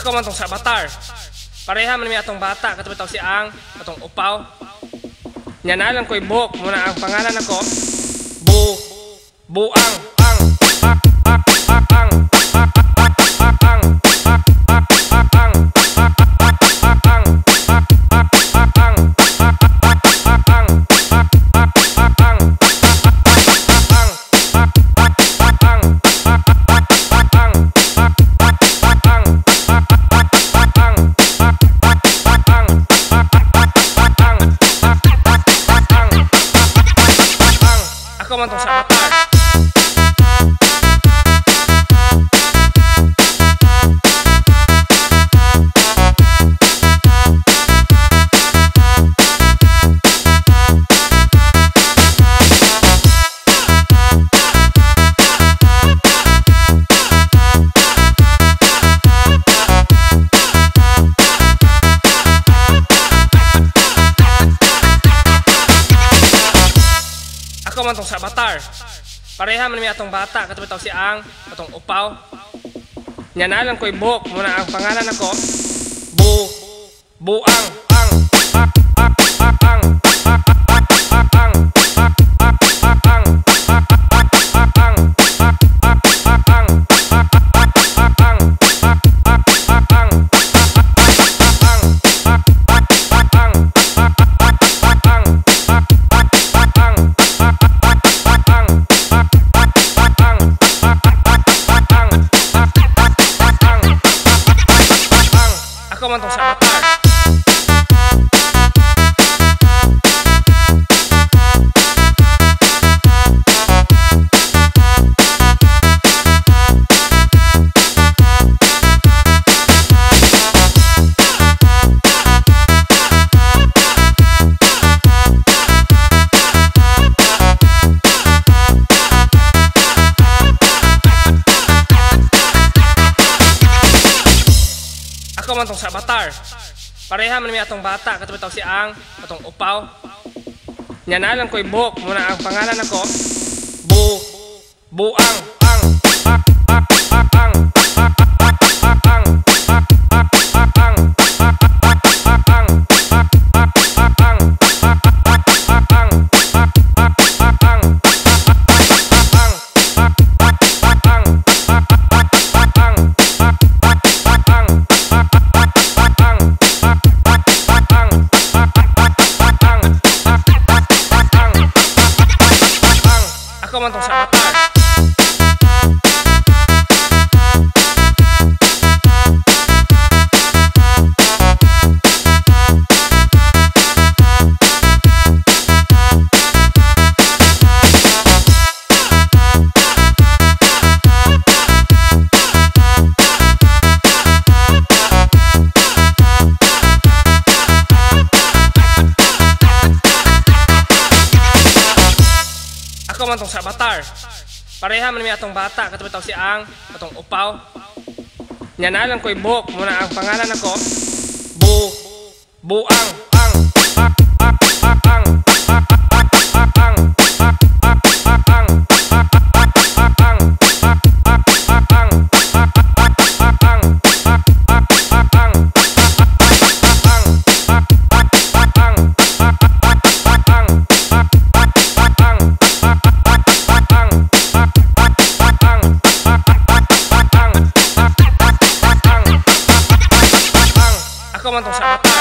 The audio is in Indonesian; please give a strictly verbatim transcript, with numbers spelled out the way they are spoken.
Ako man tong sa batar. Pareha man mi atong bata katong bitaw si Ang, atong upaw. Nya na lang ko'y buhok muna ang pangalan ako. Bu Buang ang ang ang ang ako man tong sa batar. Ako man tong sa batar. Pareha man mi atong bata katong bitaw si Ang, atong upaw. Nya na lang ko'y buhok muna ang pangalan ako. Bu Buang ang ang ang ang ako man tong sa batar. Ako man tong sa batar. Pareha man mi atong bata katong bitaw si Ang, atong upaw. Nya na lang ko'y buhok muna ang pangalan ako. Bu Buang ang ang ang ang ako man tong sa batar. Ako man tong sa batar. Pareha man mi atong bata katong bitaw si Ang, atong upaw. Nya na lang ko'y buhok muna ang pangalan ako. Bu Buang ang ang ang ang ako man tong sa batar.